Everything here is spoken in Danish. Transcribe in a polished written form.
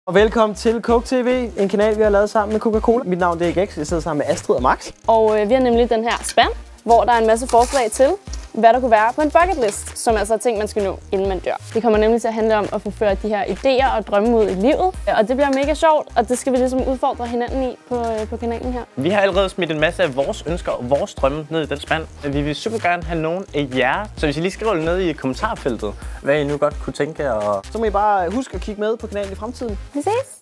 Og velkommen til Coke TV, en kanal, vi har lavet sammen med Coca-Cola. Mit navn er Gex, jeg sidder sammen med Astrid og Max. Og vi har nemlig den her spand, hvor der er en masse forslag til, hvad der kunne være på en bucket list, som altså er ting, man skal nå, inden man dør. Det kommer nemlig til at handle om at forføre de her idéer og drømme ud i livet. Og det bliver mega sjovt, og det skal vi ligesom udfordre hinanden i på kanalen her. Vi har allerede smidt en masse af vores ønsker og vores drømme ned i den spand. Vi vil super gerne have nogen af jer, så hvis I lige skriver ned i kommentarfeltet, hvad I nu godt kunne tænke jer. Så må I bare huske at kigge med på kanalen i fremtiden. Vi ses!